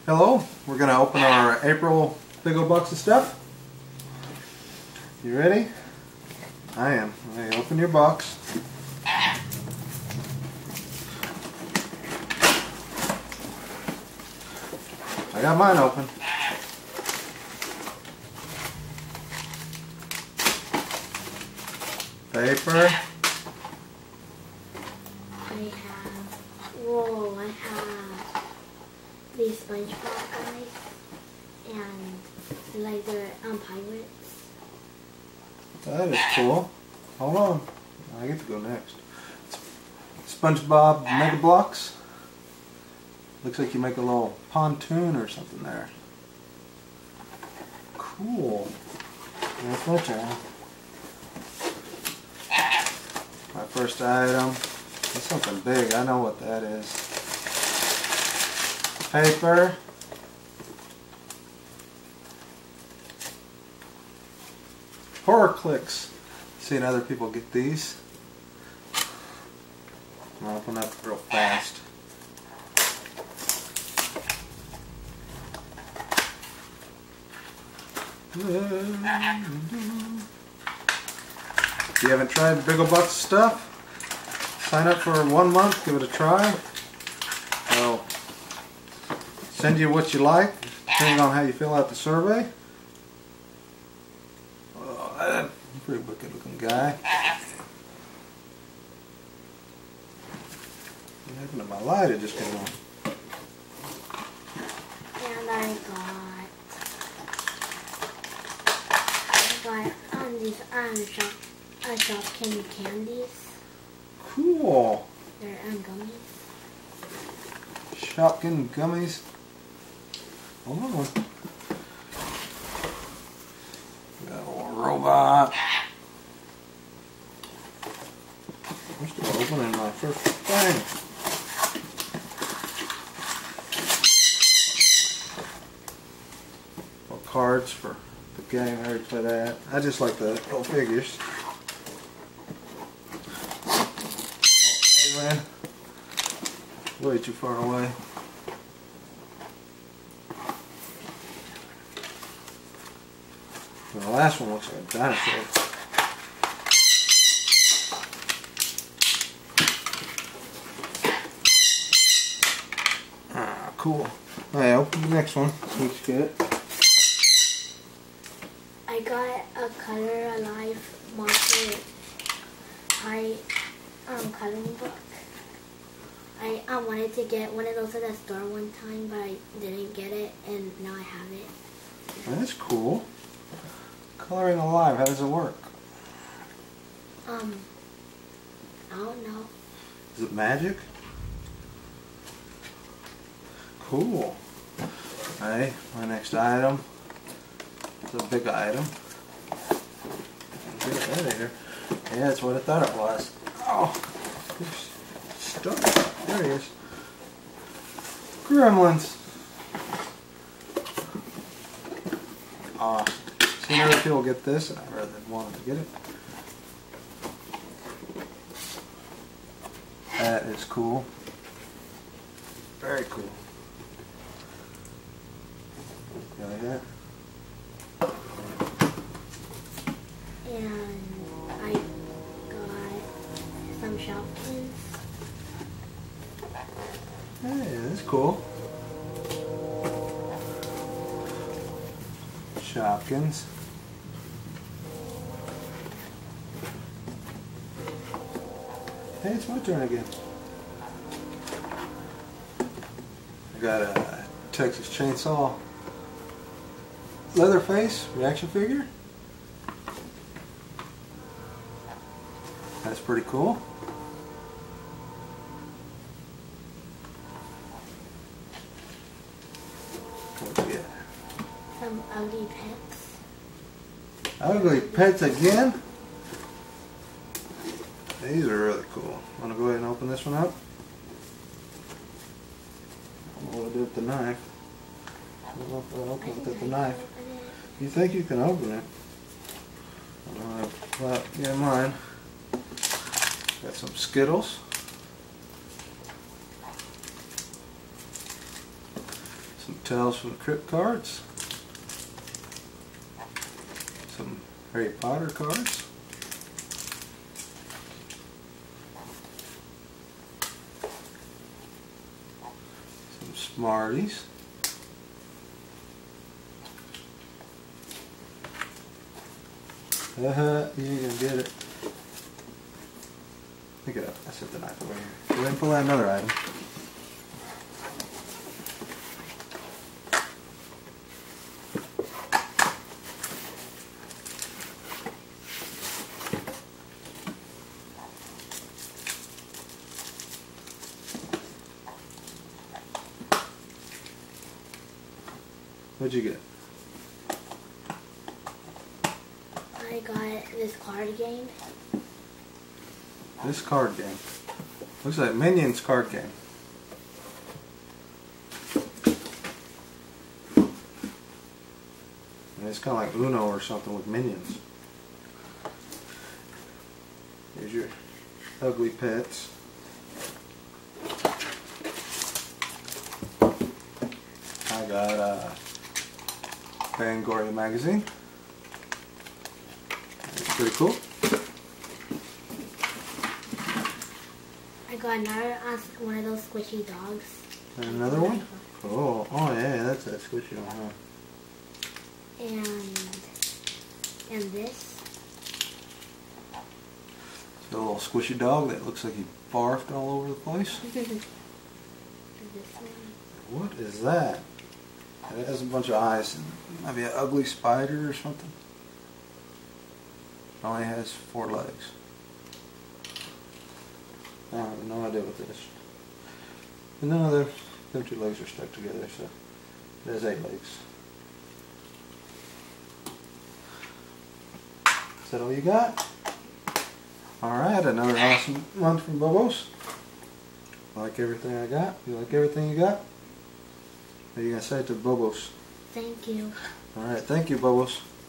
Hello, we're going to open our April big old box of stuff. You ready? I am. Okay, open your box. I got mine open. Paper. I have these SpongeBob guys and like they're pirates. That is cool. Hold on. I get to go next. SpongeBob Mega Blocks. Looks like you make a little pontoon or something there. Cool. That's my turn. My first item. That's something big. I know what that is. Paper. Horror clicks. Seen other people get these. I'm gonna open up real fast. If you haven't tried the Big Ol' Bucks stuff, sign up for 1 month, give it a try. I'll send you what you like, depending on how you fill out the survey. Oh, that's a pretty wicked looking guy. What happened to my light? It just came on. And I got these Shopkin candies. Cool. They're gummies. Shopkin gummies. Hold on. Got a little robot. I'm still opening my first thing. Well, cards for the game. I already played that. I just like the little figures. Oh, hey, man. Way too far away. The last one looks like a dinosaur. Ah, cool. Alright, open the next one. See what you get. I got a Color Alive Monster High coloring book. I wanted to get one of those at the store one time, but I didn't get it, and now I have it. That's cool. Coloring Alive, how does it work? I don't know. Is it magic? Cool. Alright, my next item. It's a big item. Get it out of here. Yeah, that's what I thought it was. Oh, it's stuck. There he is. Gremlins. Awesome. Seen other people get this, and I rather wanted to get it. That is cool. Very cool. You like that? And I got some Shopkins. Hey, that's cool. Shopkins. Hey, it's my turn again. I got a Texas Chainsaw Leatherface reaction figure. That's pretty cool. What do we get? Some Ugly Pets. Ugly Pets again? These are really cool. Want to go ahead and open this one up? I don't know what to do with the knife. I don't know if I'll open it with the knife. You think you can open it? Well, yeah, mine. Got some Skittles. Tales from the Crypt cards. Some Harry Potter cards. Some Smarties. You can get it. Pick it up. I set the knife away here. Go ahead and pull out another item. What'd you get? I got this card game. This card game. Looks like Minions card game. And it's kind of like Uno or something with minions. Here's your ugly pets. I got Fangoria magazine. It's pretty cool. I got another one of those squishy dogs. And another one? Cool. Oh yeah, that's that squishy one, huh? And this. It's a little squishy dog that looks like he barfed all over the place. This one. What is that? It has a bunch of eyes. Maybe an ugly spider or something. It only has 4 legs. I have no idea what this. And none of them 2 legs are stuck together, so it has 8 legs. Is that all you got? Alright, another awesome month from Bobos. Like everything I got? You like everything you got? What are you going to say to Bobos? Thank you. Alright, thank you, Bobos.